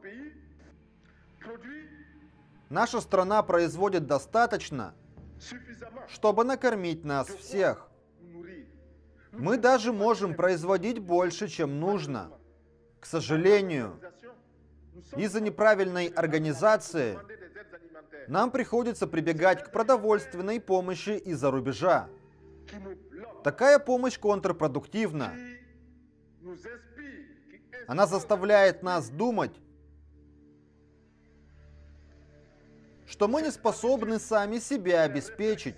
Наша страна производит достаточно, чтобы накормить нас всех. Мы даже можем производить больше, чем нужно. К сожалению, из-за неправильной организации нам приходится прибегать к продовольственной помощи из-за рубежа. Такая помощь контрпродуктивна. Она заставляет нас думать, что мы не способны сами себя обеспечить.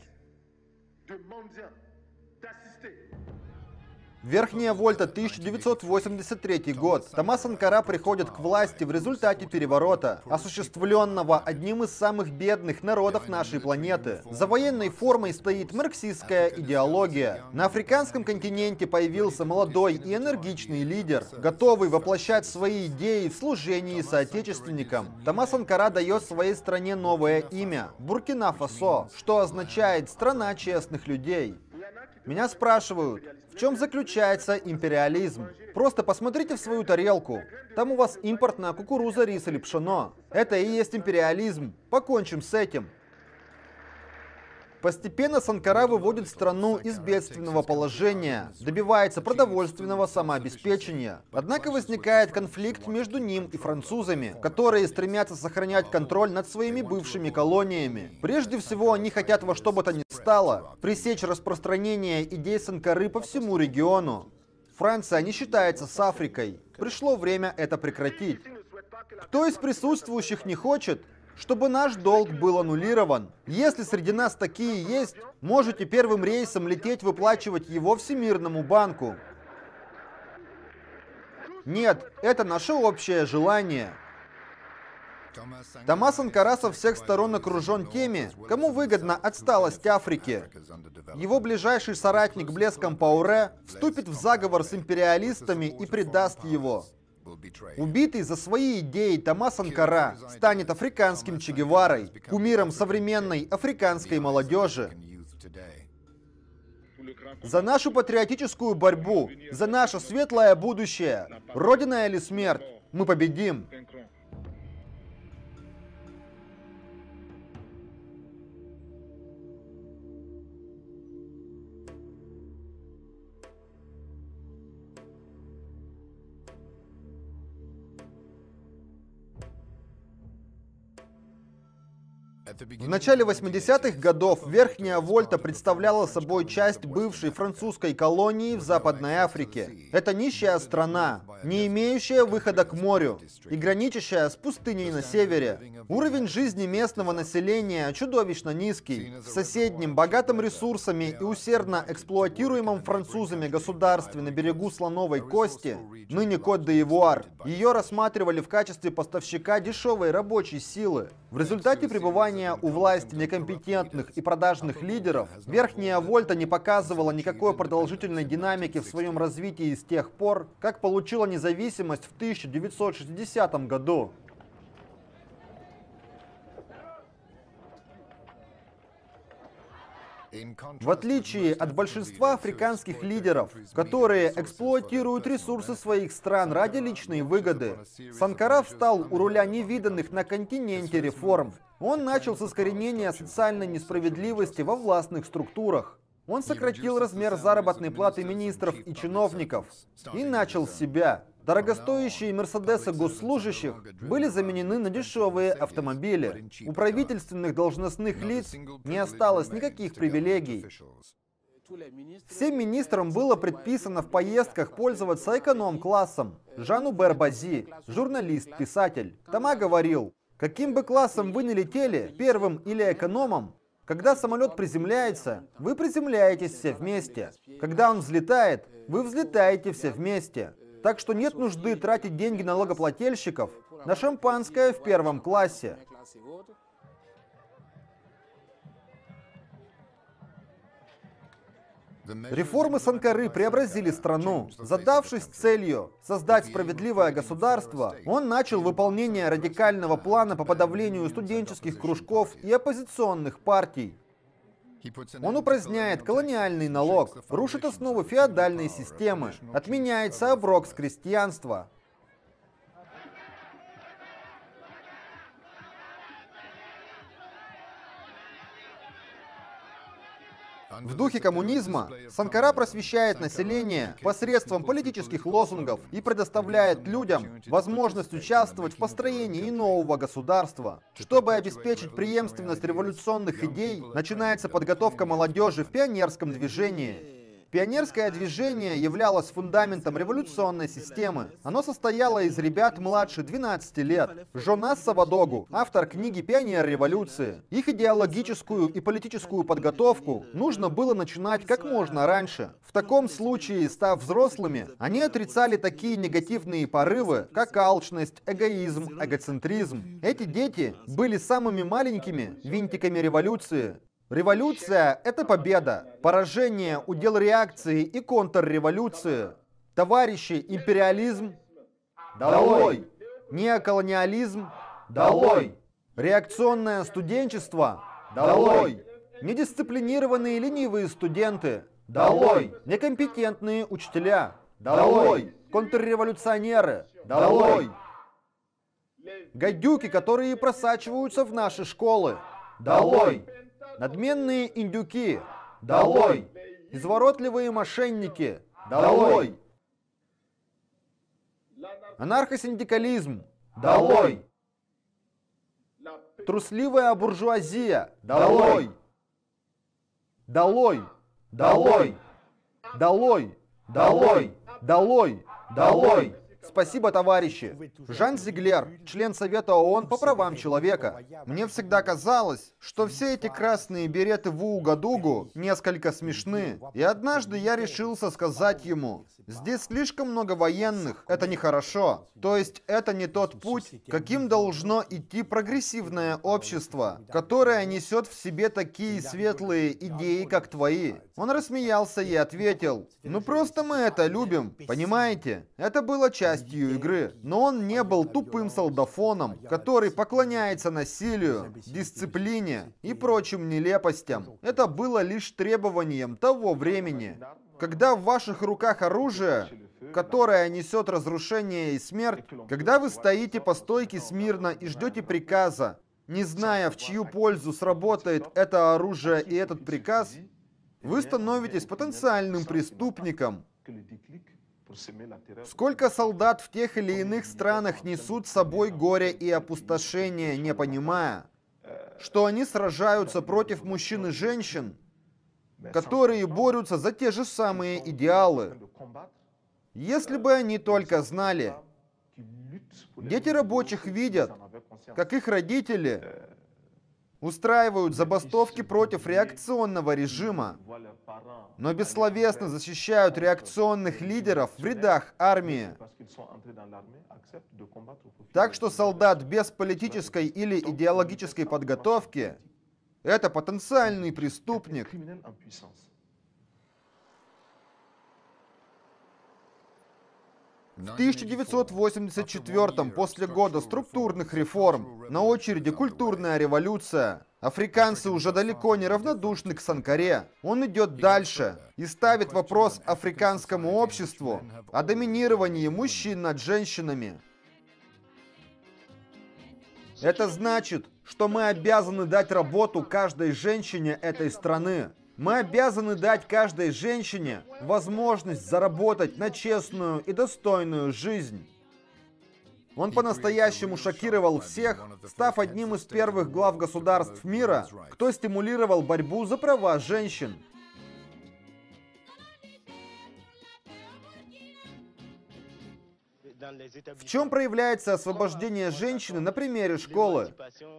Верхняя Вольта, 1983 год. Томас Санкара приходит к власти в результате переворота, осуществленного одним из самых бедных народов нашей планеты. За военной формой стоит марксистская идеология. На африканском континенте появился молодой и энергичный лидер, готовый воплощать свои идеи в служении соотечественникам. Томас Санкара дает своей стране новое имя – Буркина-Фасо, что означает «страна честных людей». Меня спрашивают, в чем заключается империализм? Просто посмотрите в свою тарелку. Там у вас импортная кукуруза, рис или пшено. Это и есть империализм. Покончим с этим. Постепенно Санкара выводит страну из бедственного положения, добивается продовольственного самообеспечения. Однако возникает конфликт между ним и французами, которые стремятся сохранять контроль над своими бывшими колониями. Прежде всего, они хотят во что бы то ни стало пресечь распространение идей Санкары по всему региону. Франция не считается с Африкой. Пришло время это прекратить. Кто из присутствующих не хочет, чтобы наш долг был аннулирован? Если среди нас такие есть, можете первым рейсом лететь выплачивать его Всемирному банку. Нет, это наше общее желание. Томас Санкара со всех сторон окружен теми, кому выгодна отсталость Африки. Его ближайший соратник Блес Кампауре вступит в заговор с империалистами и предаст его. Убитый за свои идеи Томас Санкара станет африканским Че Геварой, кумиром современной африканской молодежи. За нашу патриотическую борьбу, за наше светлое будущее, Родина или смерть, мы победим. В начале 80-х годов Верхняя Вольта представляла собой часть бывшей французской колонии в Западной Африке. Это нищая страна, не имеющая выхода к морю и граничащая с пустыней на севере. Уровень жизни местного населения чудовищно низкий. В соседнем, богатом ресурсами и усердно эксплуатируемом французами государстве на берегу Слоновой Кости, ныне Кот-д'Ивуар, ее рассматривали в качестве поставщика дешевой рабочей силы. В результате пребывания у власти некомпетентных и продажных лидеров, Верхняя Вольта не показывала никакой продолжительной динамики в своем развитии с тех пор, как получила независимость в 1960 году. В отличие от большинства африканских лидеров, которые эксплуатируют ресурсы своих стран ради личной выгоды, Санкара встал у руля невиданных на континенте реформ. Он начал с искоренения социальной несправедливости во властных структурах. Он сократил размер заработной платы министров и чиновников и начал с себя. Дорогостоящие мерседесы госслужащих были заменены на дешевые автомобили. У правительственных должностных лиц не осталось никаких привилегий. Всем министрам было предписано в поездках пользоваться эконом-классом. Жан-Убер Бази, журналист-писатель, Тома говорил: каким бы классом вы ни летели, первым или экономом, когда самолет приземляется, вы приземляетесь все вместе. Когда он взлетает, вы взлетаете все вместе. Так что нет нужды тратить деньги налогоплательщиков на шампанское в первом классе. Реформы Санкары преобразили страну. Задавшись целью создать справедливое государство, он начал выполнение радикального плана по подавлению студенческих кружков и оппозиционных партий. Он упраздняет колониальный налог, рушит основы феодальной системы, отменяется оброк с крестьянства. В духе коммунизма Санкара просвещает население посредством политических лозунгов и предоставляет людям возможность участвовать в построении нового государства. Чтобы обеспечить преемственность революционных идей, начинается подготовка молодежи в пионерском движении. Пионерское движение являлось фундаментом революционной системы. Оно состояло из ребят младше 12 лет. Жонас Савадогу, автор книги «Пионер революции». Их идеологическую и политическую подготовку нужно было начинать как можно раньше. В таком случае, став взрослыми, они отрицали такие негативные порывы, как алчность, эгоизм, эгоцентризм. Эти дети были самыми маленькими винтиками революции. Революция — это победа, поражение, удел реакции и контрреволюции. Товарищи, империализм — долой! Неоколониализм — долой! Реакционное студенчество — долой! Недисциплинированные ленивые студенты — долой! Некомпетентные учителя — долой! Контрреволюционеры — долой! Гадюки, которые просачиваются в наши школы — долой! Надменные индюки — долой! Изворотливые мошенники — долой! Анархосиндикализм — долой! Трусливая буржуазия — долой! Долой! Долой! Долой! Долой! Долой! Долой! Спасибо, товарищи. Жан Зиглер, член Совета ООН по правам человека. Мне всегда казалось, что все эти красные береты в Угадугу несколько смешны. И однажды я решился сказать ему: здесь слишком много военных, это нехорошо. То есть это не тот путь, каким должно идти прогрессивное общество, которое несет в себе такие светлые идеи, как твои. Он рассмеялся и ответил: ну просто мы это любим, понимаете? Это было частью игры. Но он не был тупым солдафоном, который поклоняется насилию, дисциплине и прочим нелепостям. Это было лишь требованием того времени. Когда в ваших руках оружие, которое несет разрушение и смерть, когда вы стоите по стойке смирно и ждете приказа, не зная, в чью пользу сработает это оружие и этот приказ, вы становитесь потенциальным преступником. Сколько солдат в тех или иных странах несут с собой горе и опустошение, не понимая, что они сражаются против мужчин и женщин, которые борются за те же самые идеалы. Если бы они только знали. Дети рабочих видят, как их родители устраивают забастовки против реакционного режима, но бессловесно защищают реакционных лидеров в рядах армии. Так что солдат без политической или идеологической подготовки — это потенциальный преступник. В 1984-м, после года структурных реформ, на очереди культурная революция. Африканцы уже далеко не равнодушны к Санкаре. Он идет дальше и ставит вопрос африканскому обществу о доминировании мужчин над женщинами. Это значит, что мы обязаны дать работу каждой женщине этой страны. Мы обязаны дать каждой женщине возможность заработать на честную и достойную жизнь. Он по-настоящему шокировал всех, став одним из первых глав государств мира, кто стимулировал борьбу за права женщин. В чем проявляется освобождение женщины на примере школы?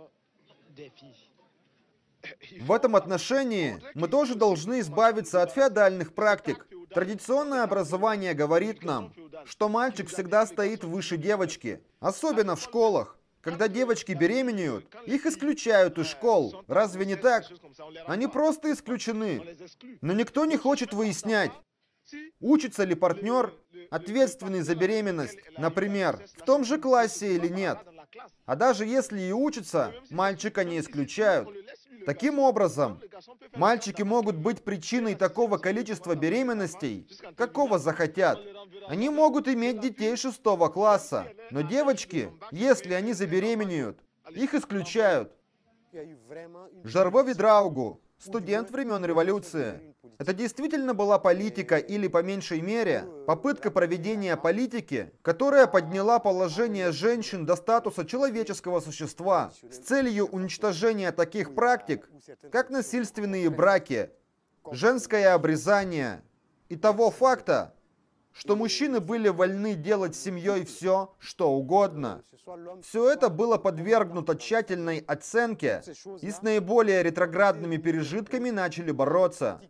В этом отношении мы тоже должны избавиться от феодальных практик. Традиционное образование говорит нам, что мальчик всегда стоит выше девочки, особенно в школах. Когда девочки беременеют, их исключают из школ. Разве не так? Они просто исключены. Но никто не хочет выяснять, учится ли партнер, ответственный за беременность, например, в том же классе или нет. А даже если и учатся, мальчика не исключают. Таким образом, мальчики могут быть причиной такого количества беременностей, какого захотят. Они могут иметь детей 6-го класса, но девочки, если они забеременеют, их исключают. Жарво Видраугу, студент времен революции. Это действительно была политика или, по меньшей мере, попытка проведения политики, которая подняла положение женщин до статуса человеческого существа с целью уничтожения таких практик, как насильственные браки, женское обрезание и того факта, что мужчины были вольны делать с семьей все, что угодно. Все это было подвергнуто тщательной оценке, и с наиболее ретроградными пережитками начали бороться.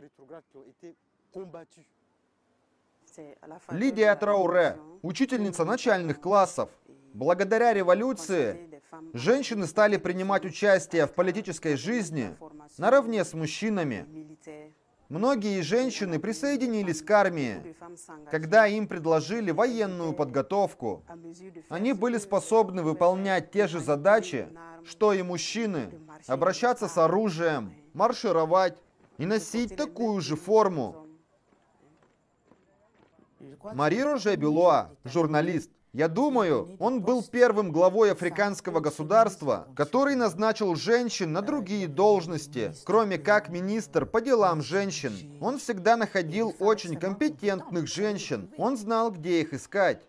Лидия Трауре, учительница начальных классов. Благодаря революции женщины стали принимать участие в политической жизни наравне с мужчинами. Многие женщины присоединились к армии, когда им предложили военную подготовку. Они были способны выполнять те же задачи, что и мужчины, обращаться с оружием, маршировать и носить такую же форму. Мари Роже Бюлуа, журналист. Я думаю, он был первым главой африканского государства, который назначил женщин на другие должности, кроме как министр по делам женщин. Он всегда находил очень компетентных женщин. Он знал, где их искать.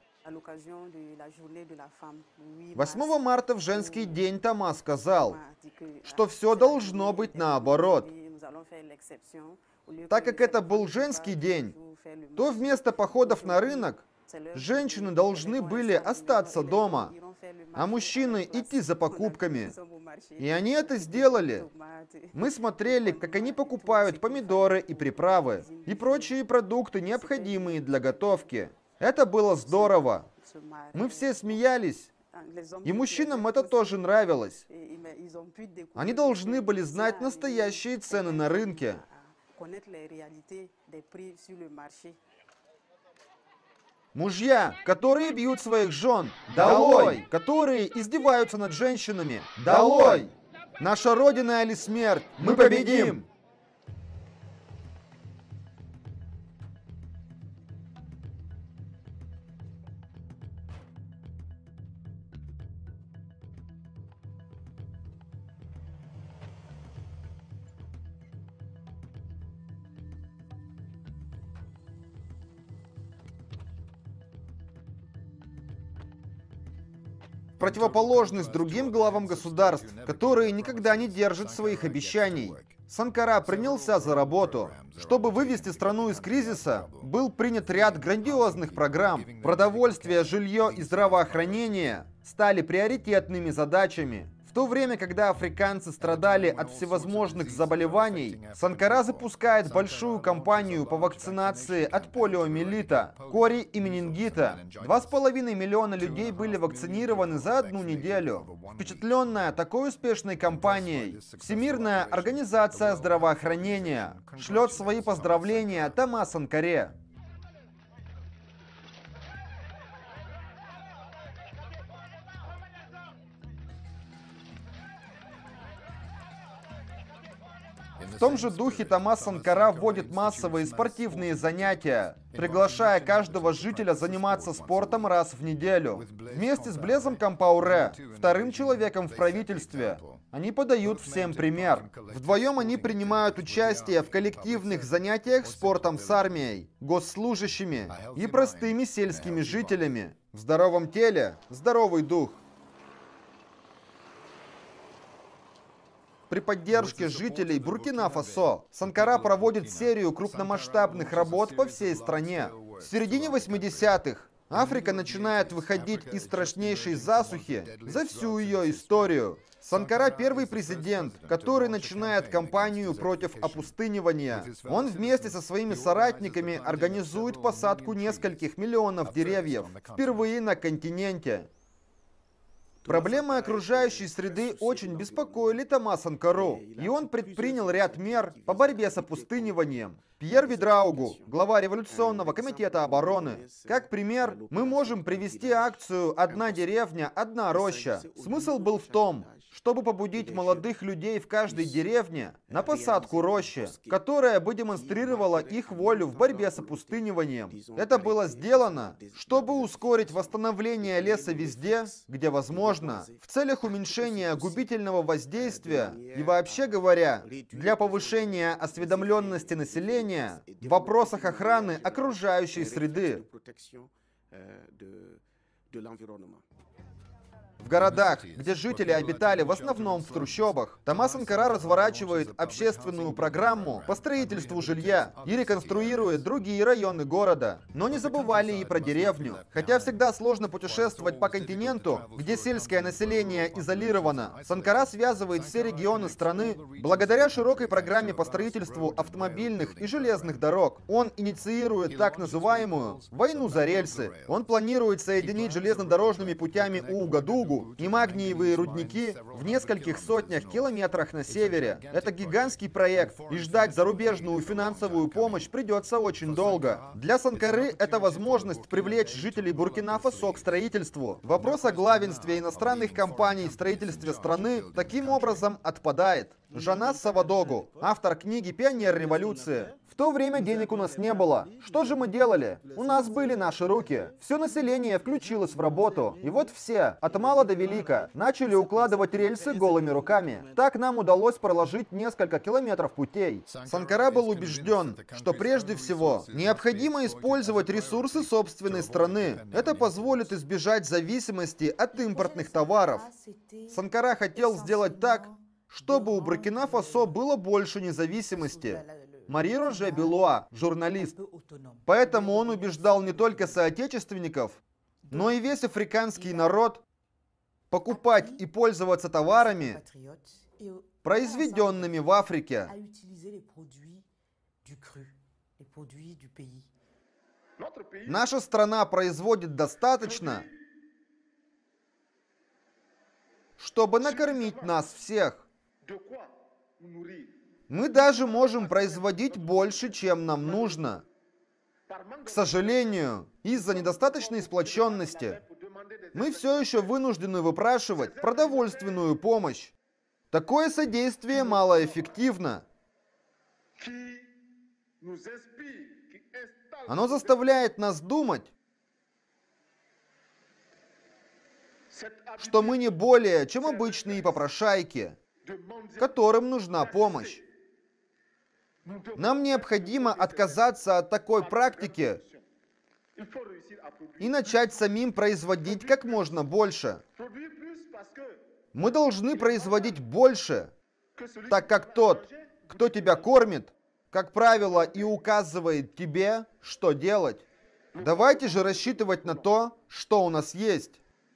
8 марта в женский день Томас сказал, что все должно быть наоборот. Так как это был женский день, то вместо походов на рынок женщины должны были остаться дома, а мужчины идти за покупками. И они это сделали. Мы смотрели, как они покупают помидоры и приправы, и прочие продукты, необходимые для готовки. Это было здорово. Мы все смеялись. И мужчинам это тоже нравилось. Они должны были знать настоящие цены на рынке. Мужья, которые бьют своих жен, долой! Которые издеваются над женщинами, долой! Наша Родина или смерть, мы победим! Противоположность другим главам государств, которые никогда не держат своих обещаний. Санкара принялся за работу. Чтобы вывести страну из кризиса, был принят ряд грандиозных программ. Продовольствие, жилье и здравоохранение стали приоритетными задачами. В то время, когда африканцы страдали от всевозможных заболеваний, Санкара запускает большую кампанию по вакцинации от полиомиелита, кори и менингита. 2,5 миллиона людей были вакцинированы за одну неделю. Впечатленная такой успешной кампанией, Всемирная организация здравоохранения шлет свои поздравления Тома Санкаре. В том же духе Томас Санкара вводит массовые спортивные занятия, приглашая каждого жителя заниматься спортом раз в неделю. Вместе с Блезом Кампауре, вторым человеком в правительстве, они подают всем пример. Вдвоем они принимают участие в коллективных занятиях спортом с армией, госслужащими и простыми сельскими жителями. В здоровом теле здоровый дух. При поддержке жителей Буркина-Фасо Санкара проводит серию крупномасштабных работ по всей стране. В середине 80-х Африка начинает выходить из страшнейшей засухи за всю ее историю. Санкара первый президент, который начинает кампанию против опустынивания. Он вместе со своими соратниками организует посадку нескольких миллионов деревьев впервые на континенте. Проблемы окружающей среды очень беспокоили Тома Санкару, и он предпринял ряд мер по борьбе с опустыниванием. Пьер Видраугу, глава Революционного комитета обороны. Как пример, мы можем привести акцию «Одна деревня, одна роща». Смысл был в том, чтобы побудить молодых людей в каждой деревне на посадку рощи, которая бы демонстрировала их волю в борьбе с опустыниванием. Это было сделано, чтобы ускорить восстановление леса везде, где возможно, в целях уменьшения губительного воздействия и, вообще говоря, для повышения осведомленности населения в вопросах охраны окружающей среды. В городах, где жители обитали в основном в трущобах, Томас Санкара разворачивает общественную программу по строительству жилья и реконструирует другие районы города. Но не забывали и про деревню. Хотя всегда сложно путешествовать по континенту, где сельское население изолировано, Санкара связывает все регионы страны благодаря широкой программе по строительству автомобильных и железных дорог. Он инициирует так называемую «войну за рельсы». Он планирует соединить железнодорожными путями Уугадугу и магниевые рудники в нескольких сотнях километрах на севере. Это гигантский проект, и ждать зарубежную финансовую помощь придется очень долго. Для Санкары это возможность привлечь жителей Буркина-Фасо к строительству. Вопрос о главенстве иностранных компаний в строительстве страны таким образом отпадает. Жанас Савадогу, автор книги «Пионер революции». В то время денег у нас не было. Что же мы делали? У нас были наши руки. Все население включилось в работу. И вот все, от мала до велика, начали укладывать рельсы голыми руками. Так нам удалось проложить несколько километров путей. Санкара был убежден, что прежде всего необходимо использовать ресурсы собственной страны. Это позволит избежать зависимости от импортных товаров. Санкара хотел сделать так, чтобы у Буркина-Фасо было больше независимости. Мари Роже Белуа, журналист. Поэтому он убеждал не только соотечественников, но и весь африканский народ покупать и пользоваться товарами, произведенными в Африке. Наша страна производит достаточно, чтобы накормить нас всех. Мы даже можем производить больше, чем нам нужно. К сожалению, из-за недостаточной сплоченности мы все еще вынуждены выпрашивать продовольственную помощь. Такое содействие малоэффективно. Оно заставляет нас думать, что мы не более, чем обычные попрошайки, которым нужна помощь. Нам необходимо отказаться от такой практики и начать самим производить как можно больше. Мы должны производить больше, так как тот, кто тебя кормит, как правило, и указывает тебе, что делать. Давайте же рассчитывать на то, что у нас есть.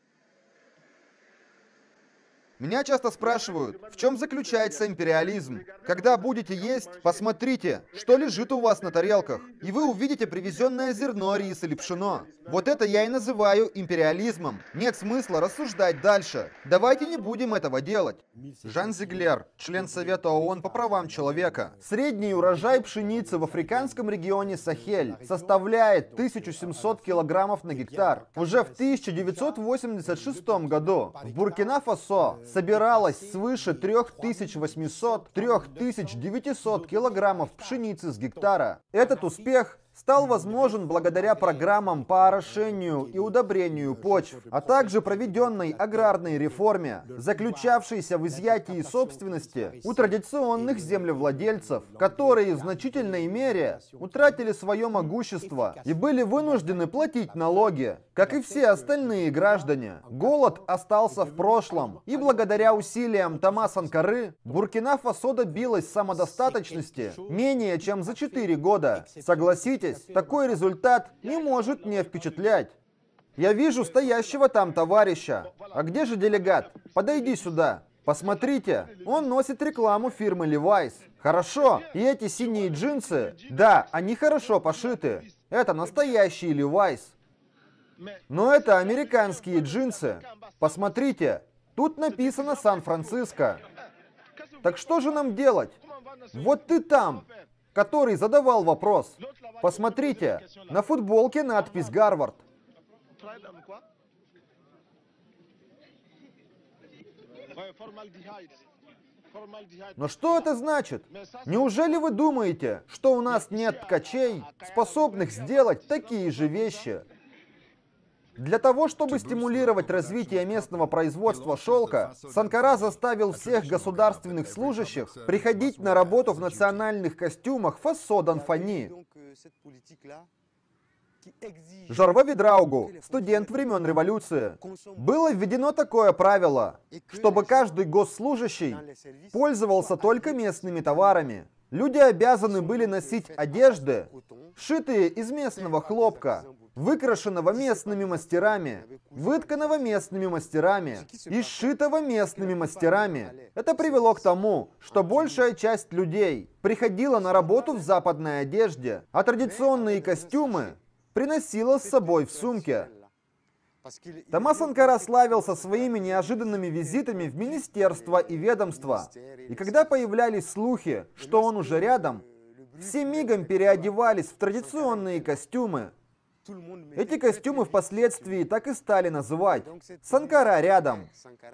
Меня часто спрашивают, в чем заключается империализм. Когда будете есть, посмотрите, что лежит у вас на тарелках, и вы увидите привезенное зерно, рис или пшено. Вот это я и называю империализмом. Нет смысла рассуждать дальше. Давайте не будем этого делать. Жан Зиглер, член Совета ООН по правам человека. Средний урожай пшеницы в африканском регионе Сахель составляет 1700 килограммов на гектар. Уже в 1986 году в Буркина-Фасо собиралось свыше 3800-3900 килограммов пшеницы с гектара. Этот успех стал возможен благодаря программам по орошению и удобрению почв, а также проведенной аграрной реформе, заключавшейся в изъятии собственности у традиционных землевладельцев, которые в значительной мере утратили свое могущество и были вынуждены платить налоги, как и все остальные граждане. Голод остался в прошлом, и благодаря усилиям Томаса Санкары Буркина-Фасо добилась самодостаточности менее чем за 4 года. Согласитесь, такой результат не может не впечатлять. Я вижу стоящего там товарища. А где же делегат? Подойди сюда. Посмотрите, он носит рекламу фирмы Levi's. Хорошо, и эти синие джинсы, да, они хорошо пошиты. Это настоящие Levi's. Но это американские джинсы. Посмотрите, тут написано Сан-Франциско. Так что же нам делать? Вот ты там, который задавал вопрос. Посмотрите, на футболке надпись «Гарвард». Но что это значит? Неужели вы думаете, что у нас нет ткачей, способных сделать такие же вещи? Для того, чтобы стимулировать развитие местного производства шелка, Санкара заставил всех государственных служащих приходить на работу в национальных костюмах фасо Данфани. Жарва Видраугу, студент времен революции. Было введено такое правило, чтобы каждый госслужащий пользовался только местными товарами. Люди обязаны были носить одежды, сшитые из местного хлопка, выкрашенного местными мастерами, вытканного местными мастерами и сшитого местными мастерами. Это привело к тому, что большая часть людей приходила на работу в западной одежде, а традиционные костюмы приносила с собой в сумке. Томас Санкара славился своими неожиданными визитами в министерства и ведомства. И когда появлялись слухи, что он уже рядом, все мигом переодевались в традиционные костюмы. Эти костюмы впоследствии так и стали называть «Санкара рядом».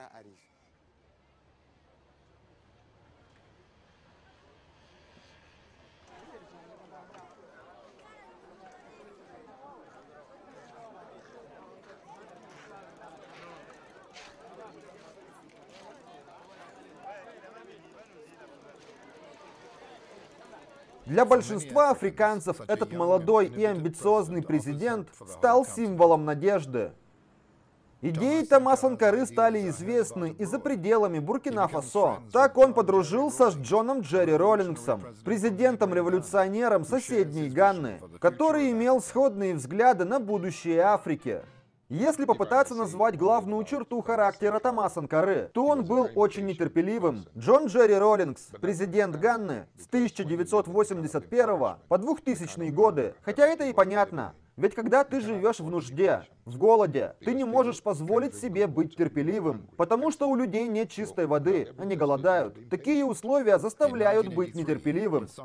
Для большинства африканцев этот молодой и амбициозный президент стал символом надежды. Идеи Томаса Санкары стали известны и за пределами Буркина-Фасо. Так он подружился с Джоном Джерри Роллингсом, президентом-революционером соседней Ганны, который имел сходные взгляды на будущее Африки. Если попытаться назвать главную черту характера Томаса Санкары, то он был очень нетерпеливым. Джон Джерри Роллингс, президент Ганны с 1981 по 2000 годы. Хотя это и понятно. Ведь когда ты живешь в нужде, в голоде, ты не можешь позволить себе быть терпеливым, потому что у людей нет чистой воды, они голодают. Такие условия заставляют быть нетерпеливым. В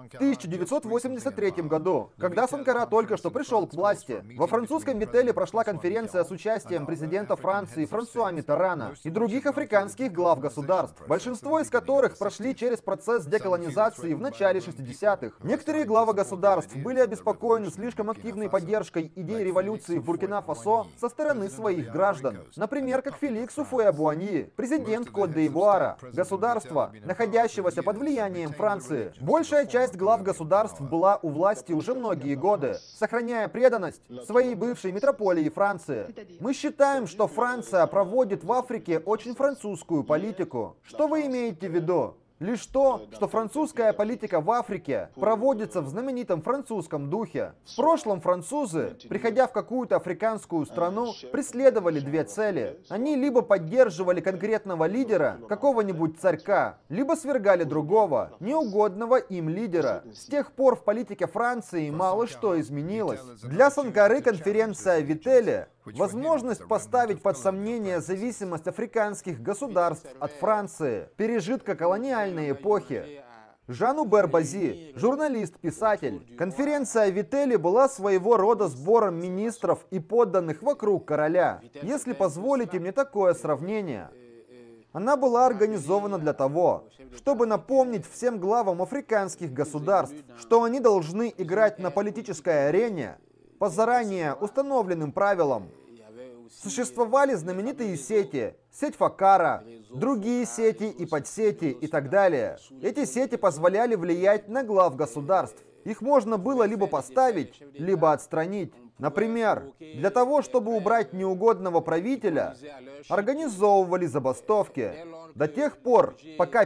1983 году, когда Санкара только что пришел к власти, во французском Вителе прошла конференция с участием президента Франции Франсуа Миттерана и других африканских глав государств, большинство из которых прошли через процесс деколонизации в начале 60-х. Некоторые главы государств были обеспокоены слишком активной поддержкой идей революции в Буркина-Фасо со стороны своих граждан. Например, как Феликс Уфуэ-Буаньи, президент Кот-д'Ивуара, государства, находящегося под влиянием Франции. Большая часть глав государств была у власти уже многие годы, сохраняя преданность своей бывшей метрополии Франции. Мы считаем, что Франция проводит в Африке очень французскую политику. Что вы имеете в виду? Лишь то, что французская политика в Африке проводится в знаменитом французском духе. В прошлом французы, приходя в какую-то африканскую страну, преследовали две цели. Они либо поддерживали конкретного лидера, какого-нибудь царька, либо свергали другого, неугодного им лидера. С тех пор в политике Франции мало что изменилось. Для Санкары конференция в Вителе — возможность поставить под сомнение зависимость африканских государств от Франции, пережитка колониальной эпохи. Жан-Убер Бази, журналист-писатель. Конференция в Вителе была своего рода сбором министров и подданных вокруг короля, если позволите мне такое сравнение. Она была организована для того, чтобы напомнить всем главам африканских государств, что они должны играть на политической арене по заранее установленным правилам. Существовали знаменитые сети, сеть Факара, другие сети и подсети и так далее. Эти сети позволяли влиять на глав государств. Их можно было либо поставить, либо отстранить. Например, для того, чтобы убрать неугодного правителя, организовывали забастовки. До тех пор, пока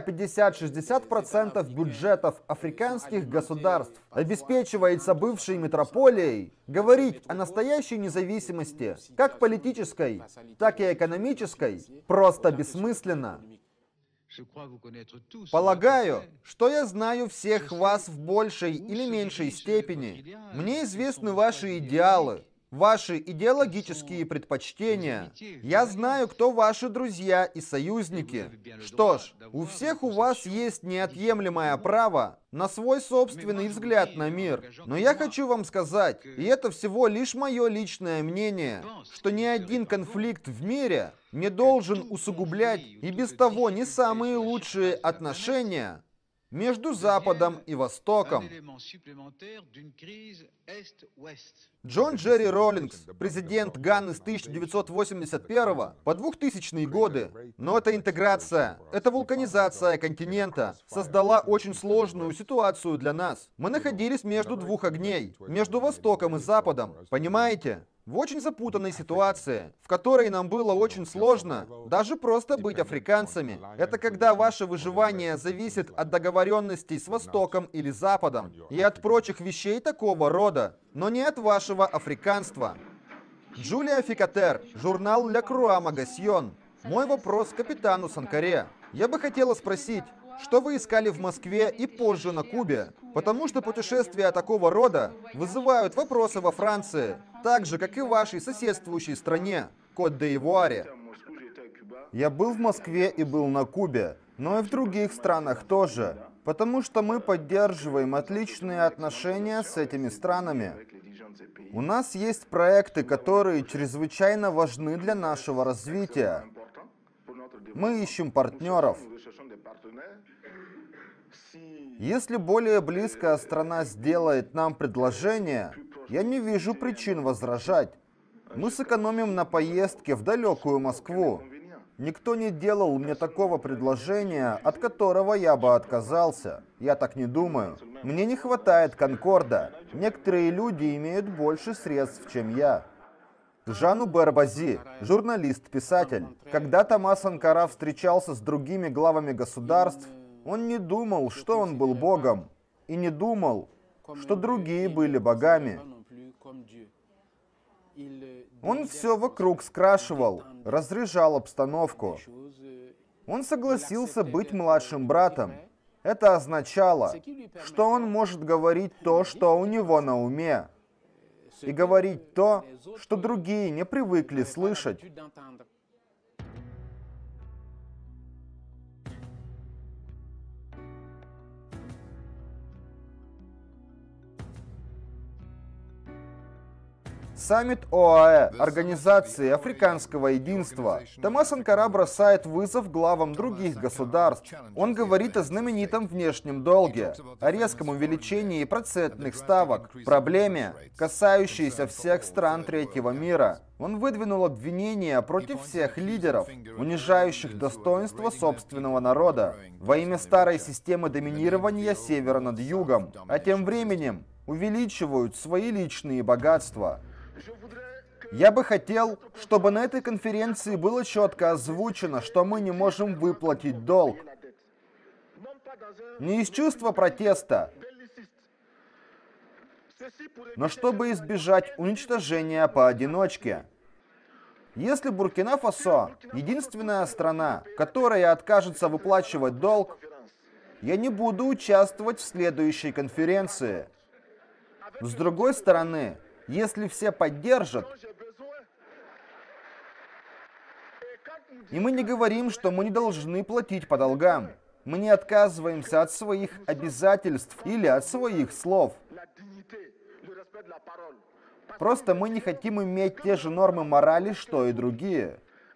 50-60% бюджетов африканских государств обеспечивается бывшей метрополией, говорить о настоящей независимости, как политической, так и экономической, просто бессмысленно. Полагаю, что я знаю всех вас в большей или меньшей степени. Мне известны ваши идеалы, ваши идеологические предпочтения. Я знаю, кто ваши друзья и союзники. Что ж, у всех у вас есть неотъемлемое право на свой собственный взгляд на мир. Но я хочу вам сказать, и это всего лишь мое личное мнение, что ни один конфликт в мире не должен усугублять и без того не самые лучшие отношения между Западом и Востоком. Джон Джерри Роллингс, президент Ганы с 1981 по 2000 годы. Но эта интеграция, эта вулканизация континента создала очень сложную ситуацию для нас. Мы находились между двух огней, между Востоком и Западом. Понимаете? В очень запутанной ситуации, в которой нам было очень сложно даже просто быть африканцами. Это когда ваше выживание зависит от договоренностей с Востоком или Западом и от прочих вещей такого рода, но не от вашего африканства. Джулия Фикатер, журнал «Ля Круа Магасьон». Мой вопрос к капитану Санкаре. Я бы хотела спросить, что вы искали в Москве и позже на Кубе? Потому что путешествия такого рода вызывают вопросы во Франции, так же, как и в вашей соседствующей стране, Кот-д'Ивуаре. Я был в Москве и был на Кубе, но и в других странах тоже, потому что мы поддерживаем отличные отношения с этими странами. У нас есть проекты, которые чрезвычайно важны для нашего развития. Мы ищем партнеров. Если более близкая страна сделает нам предложение, я не вижу причин возражать. Мы сэкономим на поездке в далекую Москву. Никто не делал мне такого предложения, от которого я бы отказался. Я так не думаю. Мне не хватает Конкорда. Некоторые люди имеют больше средств, чем я. Жану Барбази, журналист-писатель. Когда Томас Санкара встречался с другими главами государств, он не думал, что он был богом, и не думал, что другие были богами. Он все вокруг скрашивал, разряжал обстановку. Он согласился быть младшим братом. Это означало, что он может говорить то, что у него на уме, и говорить то, что другие не привыкли слышать. Саммит ОАЭ, Организации Африканского Единства. Томас Санкара бросает вызов главам других государств. Он говорит о знаменитом внешнем долге, о резком увеличении процентных ставок, проблеме, касающейся всех стран третьего мира. Он выдвинул обвинения против всех лидеров, унижающих достоинство собственного народа, во имя старой системы доминирования севера над югом, а тем временем увеличивают свои личные богатства. Я бы хотел, чтобы на этой конференции было четко озвучено, что мы не можем выплатить долг. Не из чувства протеста, но чтобы избежать уничтожения поодиночке. Если Буркина-Фасо — единственная страна, которая откажется выплачивать долг, я не буду участвовать в следующей конференции. С другой стороны, если все поддержат, и мы не говорим, что мы не должны платить по долгам, мы не отказываемся от своих обязательств или от своих слов. Просто мы не хотим иметь те же нормы морали, что и другие.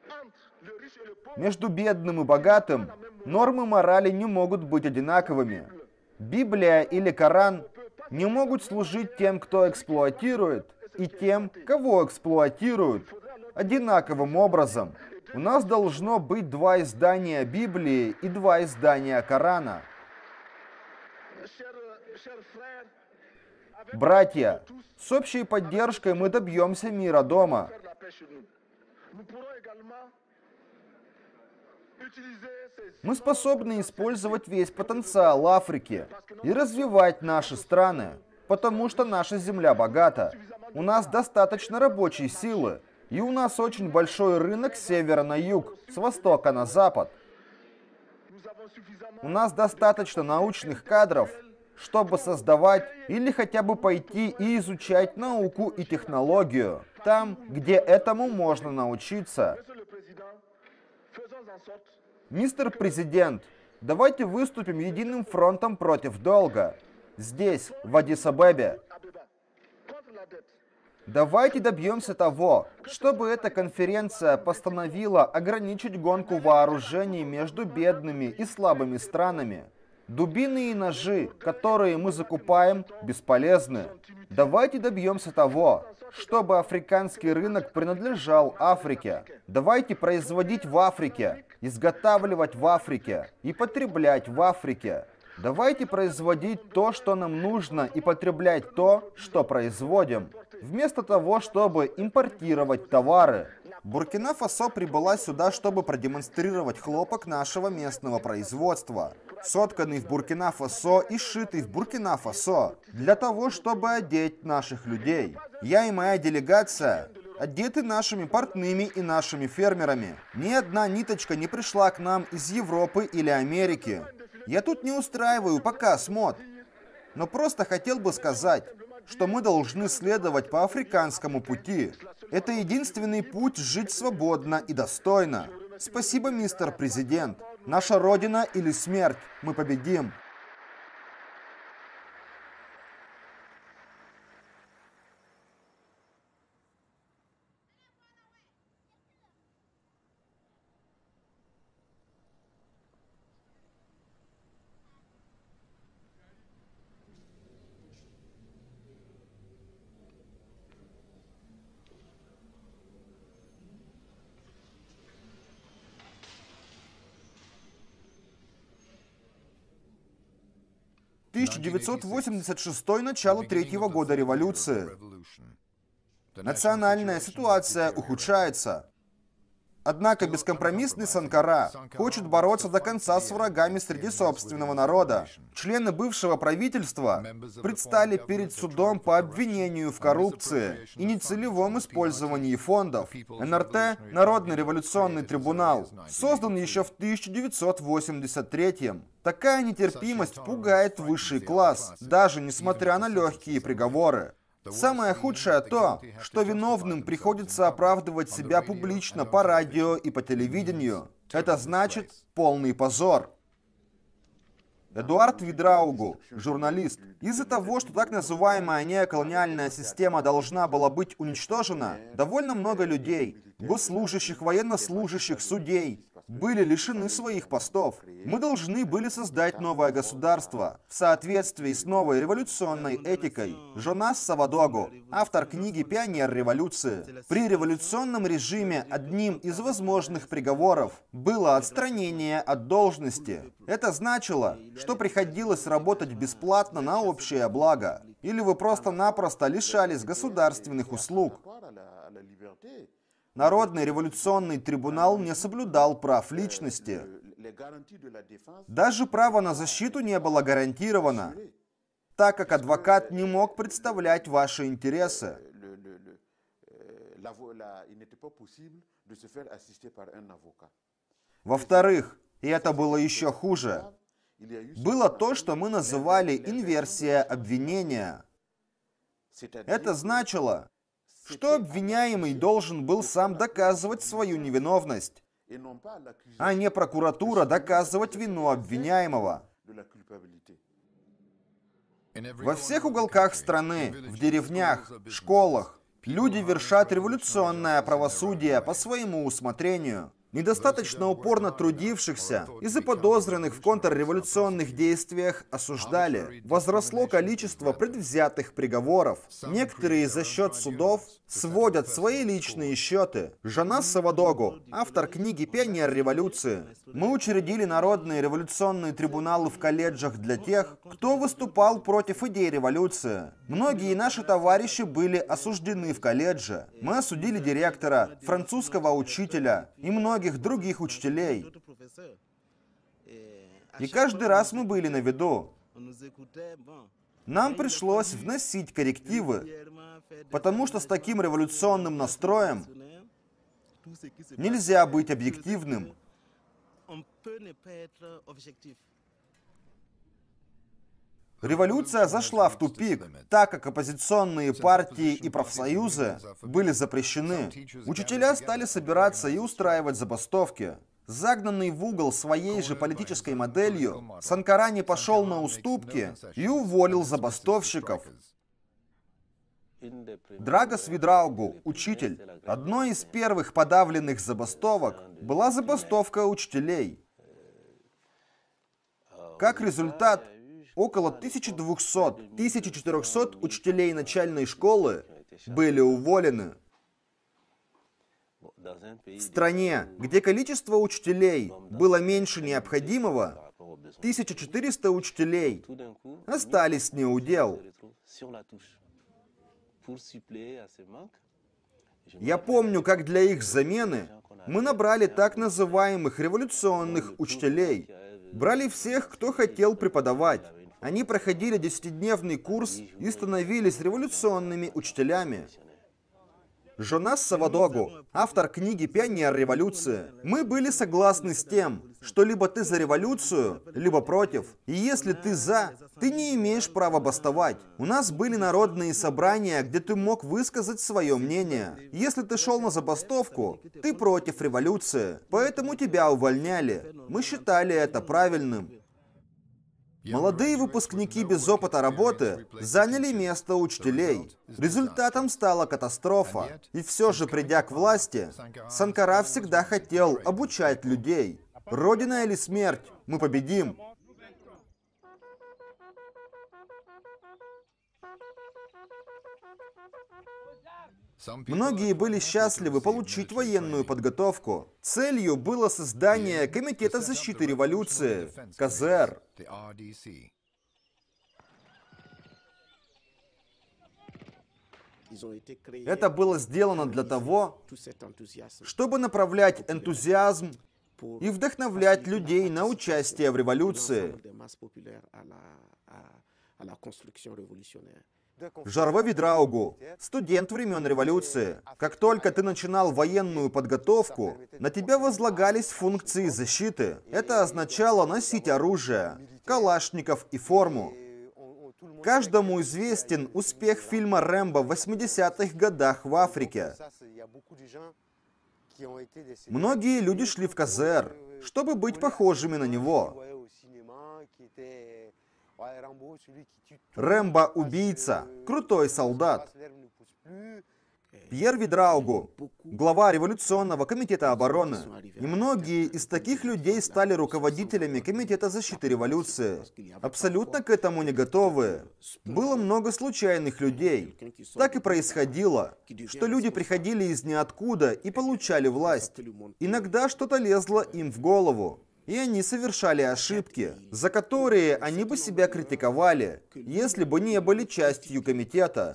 Между бедным и богатым нормы морали не могут быть одинаковыми. Библия или Коран не могут служить тем, кто эксплуатирует, и тем, кого эксплуатируют, одинаковым образом. У нас должно быть 2 издания Библии и 2 издания Корана. Братья, с общей поддержкой мы добьемся мира дома. Мы способны использовать весь потенциал Африки и развивать наши страны, потому что наша земля богата. У нас достаточно рабочей силы, и у нас очень большой рынок с севера на юг, с востока на запад. У нас достаточно научных кадров, чтобы создавать или хотя бы пойти и изучать науку и технологию, там, где этому можно научиться. Мистер Президент, давайте выступим единым фронтом против долга. Здесь, в Аддис-Абебе. Давайте добьемся того, чтобы эта конференция постановила ограничить гонку вооружений между бедными и слабыми странами. Дубины и ножи, которые мы закупаем, бесполезны. Давайте добьемся того, чтобы африканский рынок принадлежал Африке. Давайте производить в Африке, изготавливать в Африке и потреблять в Африке. Давайте производить то, что нам нужно, и потреблять то, что производим, вместо того, чтобы импортировать товары. Буркина-Фасо прибыла сюда, чтобы продемонстрировать хлопок нашего местного производства, сотканный в Буркина-Фасо и сшитый в Буркина-Фасо, для того, чтобы одеть наших людей. Я и моя делегация одеты нашими портными и нашими фермерами. Ни одна ниточка не пришла к нам из Европы или Америки. Я тут не устраиваю показ мод, но просто хотел бы сказать, что мы должны следовать по африканскому пути. Это единственный путь жить свободно и достойно. Спасибо, мистер президент. Наша Родина или смерть. Мы победим. «1986 начало третьего года революции. Национальная ситуация ухудшается. Однако бескомпромиссный Санкара хочет бороться до конца с врагами среди собственного народа. Члены бывшего правительства предстали перед судом по обвинению в коррупции и нецелевом использовании фондов. НРТ, Народный революционный трибунал, создан еще в 1983-м. Такая нетерпимость пугает высший класс, даже несмотря на легкие приговоры. Самое худшее то, что виновным приходится оправдывать себя публично по радио и по телевидению. Это значит полный позор. Эдуард Видраугу, журналист. Из-за того, что так называемая неоколониальная система должна была быть уничтожена, довольно много людей, госслужащих, военнослужащих, судей, были лишены своих постов. Мы должны были создать новое государство в соответствии с новой революционной этикой. Жонас Савадогу, автор книги «Пионер революции». При революционном режиме одним из возможных приговоров было отстранение от должности. Это значило, что приходилось работать бесплатно на общее благо, или вы просто-напросто лишались государственных услуг. Народный революционный трибунал не соблюдал прав личности. Даже право на защиту не было гарантировано, так как адвокат не мог представлять ваши интересы. Во-вторых, и это было еще хуже, было то, что мы называли инверсия обвинения. Это значило, что обвиняемый должен был сам доказывать свою невиновность, а не прокуратура доказывать вину обвиняемого. Во всех уголках страны, в деревнях, школах, люди вершат революционное правосудие по своему усмотрению. Недостаточно упорно трудившихся и заподозренных в контрреволюционных действиях осуждали. Возросло количество предвзятых приговоров. Некоторые за счет судов сводят свои личные счеты. Жонас Савадогу, автор книги «Пионер революции». Мы учредили народные революционные трибуналы в колледжах для тех, кто выступал против идей революции. Многие наши товарищи были осуждены в колледже. Мы осудили директора, французского учителя и многих других учителей. И каждый раз мы были на виду. Нам пришлось вносить коррективы, потому что с таким революционным настроем нельзя быть объективным. Революция зашла в тупик, так как оппозиционные партии и профсоюзы были запрещены. Учителя стали собираться и устраивать забастовки. Загнанный в угол своей же политической моделью, Санкара не пошел на уступки и уволил забастовщиков. Драгос Видраугу, учитель. Одной из первых подавленных забастовок была забастовка учителей. Как результат, около 1200-1400 учителей начальной школы были уволены. В стране, где количество учителей было меньше необходимого, 1400 учителей остались неудел. Я помню, как для их замены мы набрали так называемых революционных учителей. Брали всех, кто хотел преподавать. Они проходили 10-дневный курс и становились революционными учителями. Жонас Савадогу, автор книги «Пионер революции». Мы были согласны с тем, что либо ты за революцию, либо против. И если ты за, ты не имеешь права бастовать. У нас были народные собрания, где ты мог высказать свое мнение. Если ты шел на забастовку, ты против революции. Поэтому тебя увольняли. Мы считали это правильным. Молодые выпускники без опыта работы заняли место учителей. Результатом стала катастрофа. И все же, придя к власти, Санкара всегда хотел обучать людей. Родина или смерть? Мы победим. Многие были счастливы получить военную подготовку. Целью было создание Комитета защиты революции, КЗР. Это было сделано для того, чтобы направлять энтузиазм и вдохновлять людей на участие в революции. Жарво Видраугу, студент времен революции. Как только ты начинал военную подготовку, на тебя возлагались функции защиты. Это означало носить оружие, калашников и форму. Каждому известен успех фильма «Рэмбо» в 80-х годах в Африке. Многие люди шли в КЗР, чтобы быть похожими на него. Рэмбо – убийца, крутой солдат. Пьер Видраугу, глава революционного комитета обороны. И многие из таких людей стали руководителями Комитета защиты революции. Абсолютно к этому не готовы. Было много случайных людей. Так и происходило, что люди приходили из ниоткуда и получали власть. Иногда что-то лезло им в голову. И они совершали ошибки, за которые они бы себя критиковали, если бы не были частью комитета.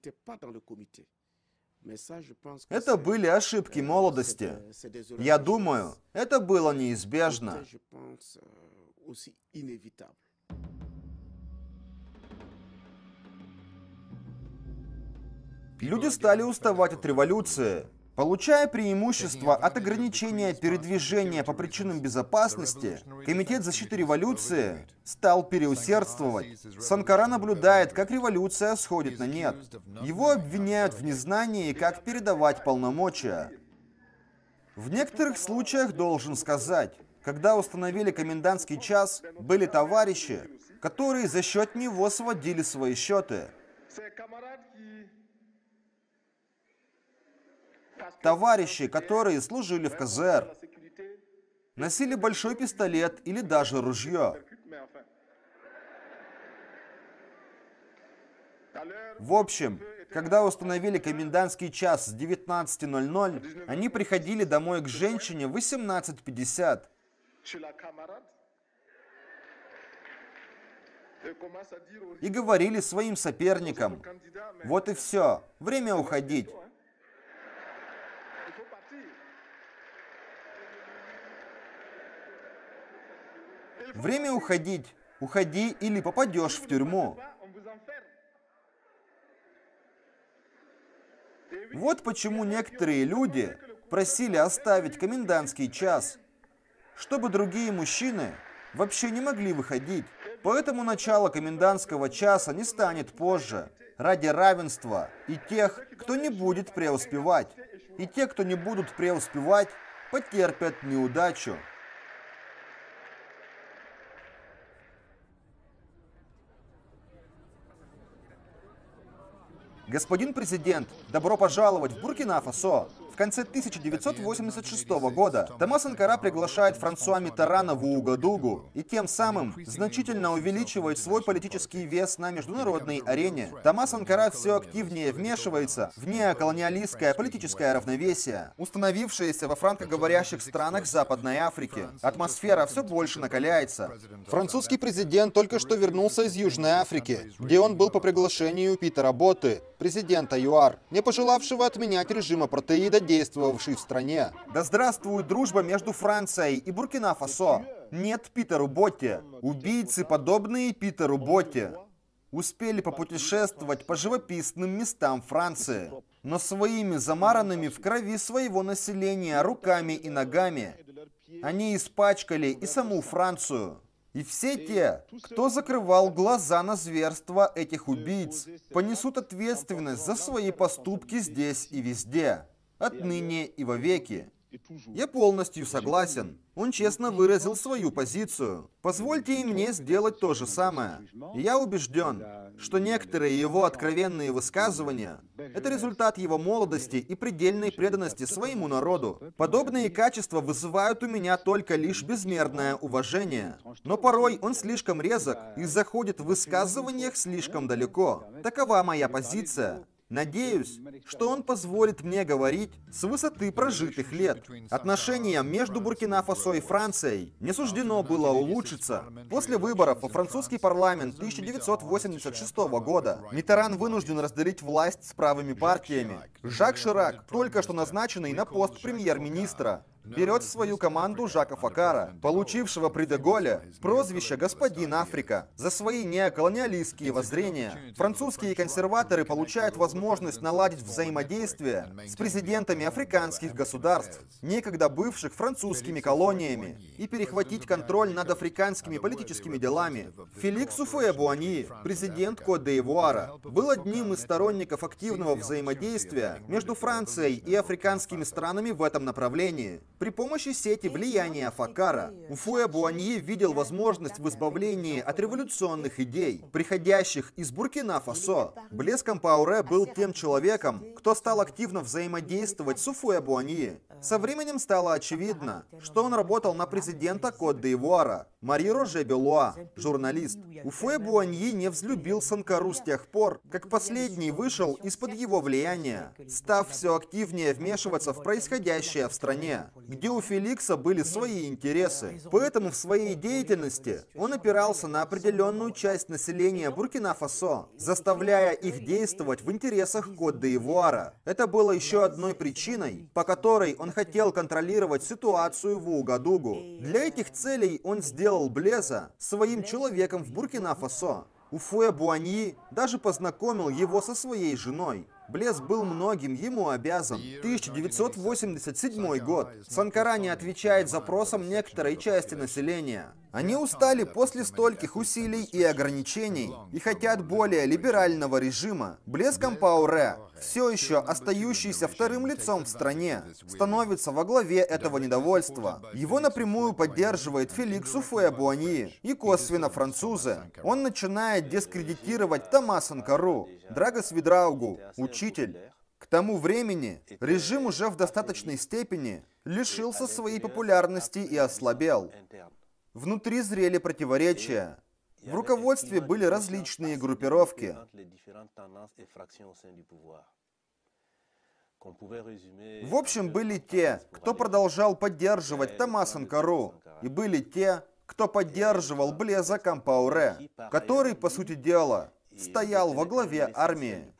Это были ошибки молодости. Я думаю, это было неизбежно. Люди стали уставать от революции. Получая преимущество от ограничения передвижения по причинам безопасности, Комитет защиты революции стал переусердствовать. Санкара наблюдает, как революция сходит на нет. Его обвиняют в незнании, как передавать полномочия. В некоторых случаях, должен сказать, когда установили комендантский час, были товарищи, которые за счет него сводили свои счеты. Товарищи, которые служили в КЗР, носили большой пистолет или даже ружье. В общем, когда установили комендантский час с 19:00, они приходили домой к женщине в 18:50. И говорили своим соперникам: вот и все, время уходить. Время уходить. Уходи или попадешь в тюрьму. Вот почему некоторые люди просили оставить комендантский час, чтобы другие мужчины вообще не могли выходить. Поэтому начало комендантского часа не станет позже, ради равенства и тех, кто не будет преуспевать. И те, кто не будут преуспевать, потерпят неудачу. Господин президент, добро пожаловать в Буркина-Фасо. В конце 1986 года Тома Санкара приглашает Франсуа Миттерана в Ouagadougou и тем самым значительно увеличивает свой политический вес на международной арене. Тома Санкара все активнее вмешивается в неоколониалистское политическое равновесие, установившееся во франкоговорящих странах Западной Африки. Атмосфера все больше накаляется. Французский президент только что вернулся из Южной Африки, где он был по приглашению Питера Ботты, президента ЮАР, не пожелавшего отменять режим апартеида, действовавший в стране. Да здравствует дружба между Францией и Буркина-Фасо. Нет Питеру Ботте. Убийцы, подобные Питеру Ботте, успели попутешествовать по живописным местам Франции, но своими замаранными в крови своего населения руками и ногами они испачкали и саму Францию. И все те, кто закрывал глаза на зверства этих убийц, понесут ответственность за свои поступки здесь и везде, отныне и вовеки. Я полностью согласен. Он честно выразил свою позицию. Позвольте и мне сделать то же самое. И я убежден, что некоторые его откровенные высказывания – это результат его молодости и предельной преданности своему народу. Подобные качества вызывают у меня только лишь безмерное уважение. Но порой он слишком резок и заходит в высказываниях слишком далеко. Такова моя позиция. Надеюсь, что он позволит мне говорить с высоты прожитых лет. Отношениям между Буркина-Фасо и Францией не суждено было улучшиться. После выборов во французский парламент 1986 года Миттеран вынужден разделить власть с правыми партиями. Жак Ширак, только что назначенный на пост премьер-министра, берет в свою команду Жака Факара, получившего при де Голле прозвище «Господин Африка» за свои неоколониалистские воззрения. Французские консерваторы получают возможность наладить взаимодействие с президентами африканских государств, некогда бывших французскими колониями, и перехватить контроль над африканскими политическими делами. Феликс Уфуэ-Буаньи, президент Кот-д'Ивуара, был одним из сторонников активного взаимодействия между Францией и африканскими странами в этом направлении. При помощи сети влияния Факара Уфуэ-Буаньи видел возможность в избавлении от революционных идей, приходящих из Буркина-Фасо. Блез Кампауре был тем человеком, кто стал активно взаимодействовать с Уфуэ-Буаньи. Со временем стало очевидно, что он работал на президента Кот-д'Ивуара, Мари Роже Белуа, журналист. Уфуэ-Буаньи не взлюбил Санкару с тех пор, как последний вышел из-под его влияния, став все активнее вмешиваться в происходящее в стране, где у Феликса были свои интересы. Поэтому в своей деятельности он опирался на определенную часть населения Буркина-Фасо, заставляя их действовать в интересах Кот-д'Ивуара. Это было еще одной причиной, по которой он хотел контролировать ситуацию в Ouagadougou. Для этих целей он сделал Блеза своим человеком в Буркина-Фасо. Уфуэ-Буаньи даже познакомил его со своей женой. Блез был многим ему обязан. 1987 год. Санкара не отвечает запросам некоторой части населения. Они устали после стольких усилий и ограничений и хотят более либерального режима. Блез Кампауре, все еще остающийся вторым лицом в стране, становится во главе этого недовольства. Его напрямую поддерживает Феликс Уфуэ-Буаньи и косвенно французы. Он начинает дискредитировать Тома Санкару, Драгос Видраугу, учитель. К тому времени режим уже в достаточной степени лишился своей популярности и ослабел. Внутри зрели противоречия. В руководстве были различные группировки. В общем, были те, кто продолжал поддерживать Тома Санкару, и были те, кто поддерживал Блеза Кампауре, который, по сути дела, стоял во главе армии.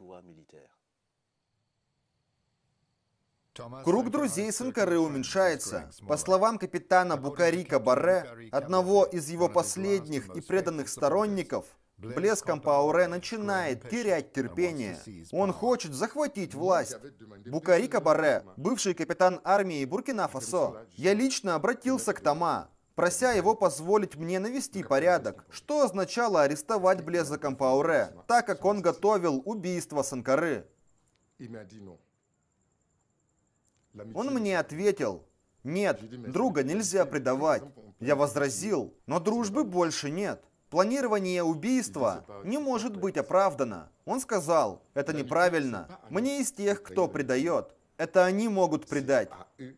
Круг друзей Санкары уменьшается. По словам капитана Букари Кабаре, одного из его последних и преданных сторонников, Блез Кампауре начинает терять терпение. Он хочет захватить власть. Букари Кабаре, бывший капитан армии Буркина-Фасо, я лично обратился к Тома, прося его позволить мне навести порядок, что означало арестовать Блеза Кампауре, так как он готовил убийство Санкары. Он мне ответил: «Нет, друга нельзя предавать». Я возразил: «Но дружбы больше нет». Планирование убийства не может быть оправдано. Он сказал, это неправильно. Мне из тех, кто предает. Это они могут предать.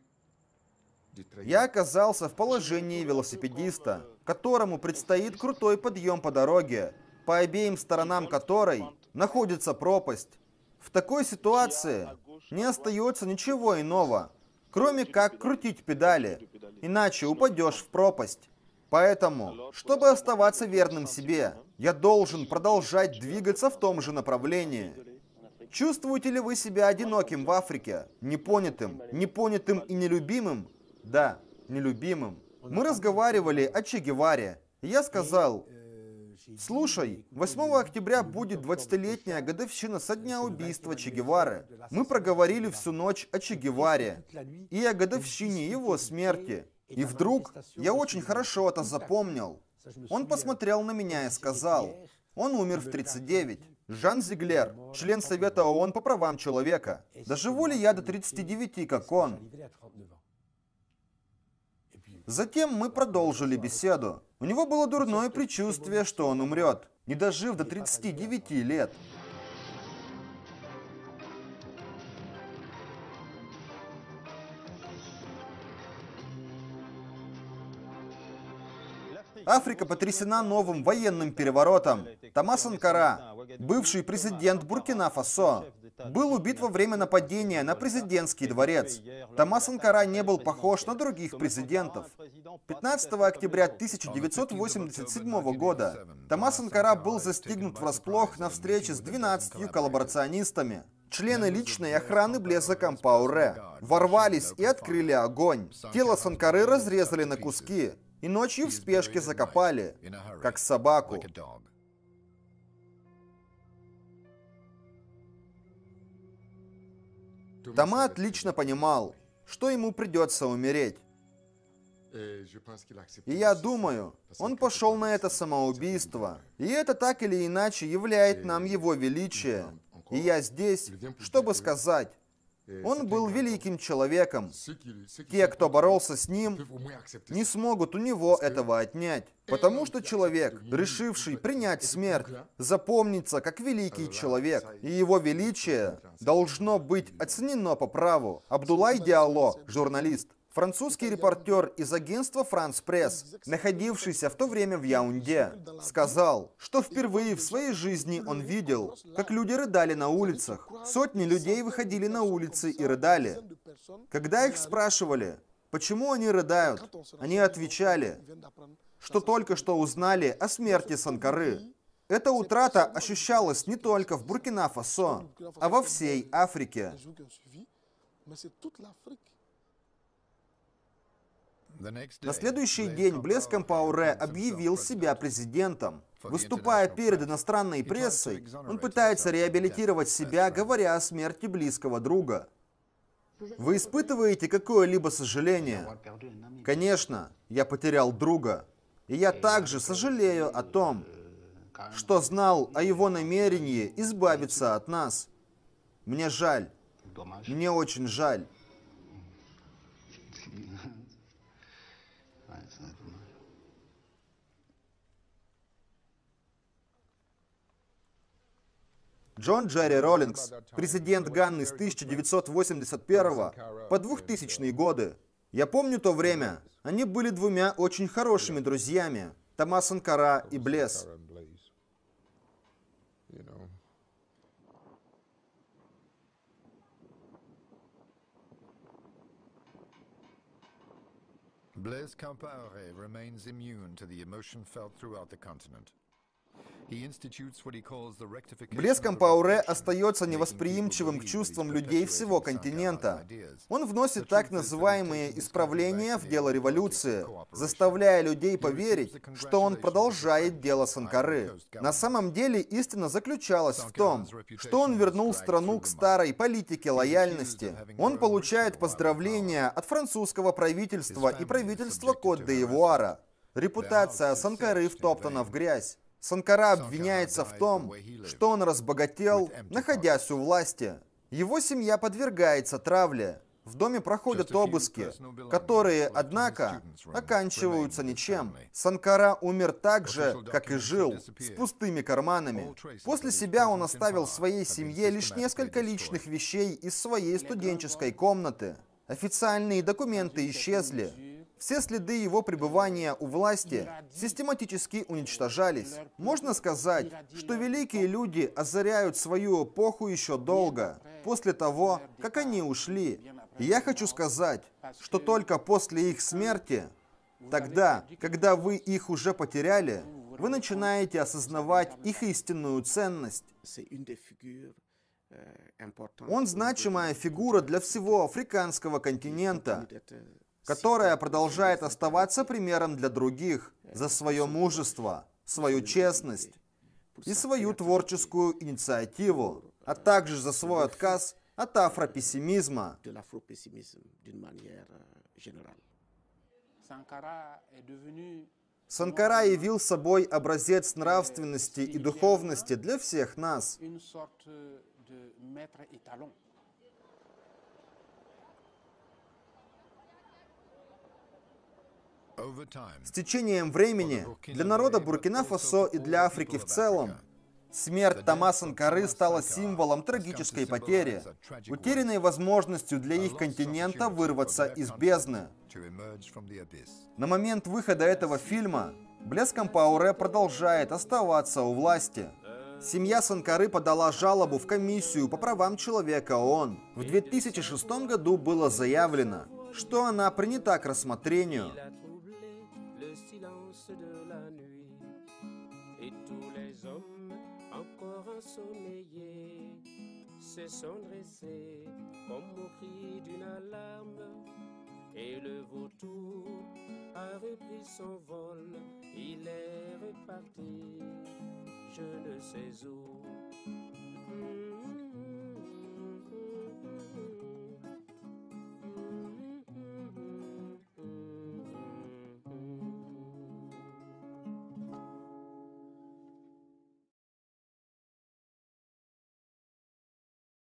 Я оказался в положении велосипедиста, которому предстоит крутой подъем по дороге, по обеим сторонам которой находится пропасть. В такой ситуации не остается ничего иного, кроме как крутить педали, иначе упадешь в пропасть. Поэтому, чтобы оставаться верным себе, я должен продолжать двигаться в том же направлении. Чувствуете ли вы себя одиноким в Африке? Непонятым и нелюбимым? Да, нелюбимым. Мы разговаривали о Че Геваре. Я сказал, слушай, 8 октября будет 20-летняя годовщина со дня убийства Че Гевары. Мы проговорили всю ночь о Че Геваре и о годовщине его смерти. И вдруг я очень хорошо это запомнил. Он посмотрел на меня и сказал, он умер в 39. Жан Зиглер, член Совета ООН по правам человека. Доживу ли я до 39, как он? Затем мы продолжили беседу. У него было дурное предчувствие, что он умрет, не дожив до 39 лет. Африка потрясена новым военным переворотом. Тома Санкара, бывший президент Буркина-Фасо, был убит во время нападения на президентский дворец. Тома Санкара не был похож на других президентов. 15 октября 1987 года Тома Санкара был застигнут врасплох на встрече с 12 коллаборационистами. Члены личной охраны Блеза Кампауре ворвались и открыли огонь. Тело Санкары разрезали на куски и ночью в спешке закопали, как собаку. Тома отлично понимал, что ему придется умереть. И я думаю, он пошел на это самоубийство. И это так или иначе являет нам его величие. И я здесь, чтобы сказать, он был великим человеком. Те, кто боролся с ним, не смогут у него этого отнять. Потому что человек, решивший принять смерть, запомнится как великий человек. И его величие должно быть оценено по праву. Абдулай Диалло, журналист, французский репортер из агентства «Франс Пресс», находившийся в то время в Яунде, сказал, что впервые в своей жизни он видел, как люди рыдали на улицах. Сотни людей выходили на улицы и рыдали. Когда их спрашивали, почему они рыдают, они отвечали, что только что узнали о смерти Санкары. Эта утрата ощущалась не только в Буркина-Фасо, а во всей Африке. На следующий день Блез Кампауре объявил себя президентом. Выступая перед иностранной прессой, он пытается реабилитировать себя, говоря о смерти близкого друга. Вы испытываете какое-либо сожаление? Конечно, я потерял друга. И я также сожалею о том, что знал о его намерении избавиться от нас. Мне жаль. Мне очень жаль. Джон Джерри Роллингс, президент Ганны с 1981 по 2000 годы. Я помню то время. Они были двумя очень хорошими друзьями. Тома Санкара и Блез. Blaise Compaoré remains immune to the emotion felt throughout the continent. Блез Кампауре остается невосприимчивым к чувствам людей всего континента. Он вносит так называемые исправления в дело революции, заставляя людей поверить, что он продолжает дело Санкары. На самом деле истина заключалась в том, что он вернул страну к старой политике лояльности. Он получает поздравления от французского правительства и правительства Кот-д'Ивуара. Репутация Санкары втоптана в грязь. Санкара обвиняется в том, что он разбогател, находясь у власти. Его семья подвергается травле. В доме проходят обыски, которые, однако, оканчиваются ничем. Санкара умер так же, как и жил, с пустыми карманами. После себя он оставил своей семье лишь несколько личных вещей из своей студенческой комнаты. Официальные документы исчезли. Все следы его пребывания у власти систематически уничтожались. Можно сказать, что великие люди озаряют свою эпоху еще долго, после того, как они ушли. И я хочу сказать, что только после их смерти, тогда, когда вы их уже потеряли, вы начинаете осознавать их истинную ценность. Он значимая фигура для всего африканского континента, которая продолжает оставаться примером для других за свое мужество, свою честность и свою творческую инициативу, а также за свой отказ от афропессимизма. Санкара явил собой образец нравственности и духовности для всех нас. С течением времени для народа Буркина-Фасо и для Африки в целом смерть Тома Санкары стала символом трагической потери, утерянной возможностью для их континента вырваться из бездны. На момент выхода этого фильма Блес Кампауре продолжает оставаться у власти. Семья Санкары подала жалобу в Комиссию по правам человека ООН. В 2006 году было заявлено, что она принята к рассмотрению. Se sont dressés comme au cri d'une alarme, et le vautour a repris son vol, il est reparti, je ne sais où.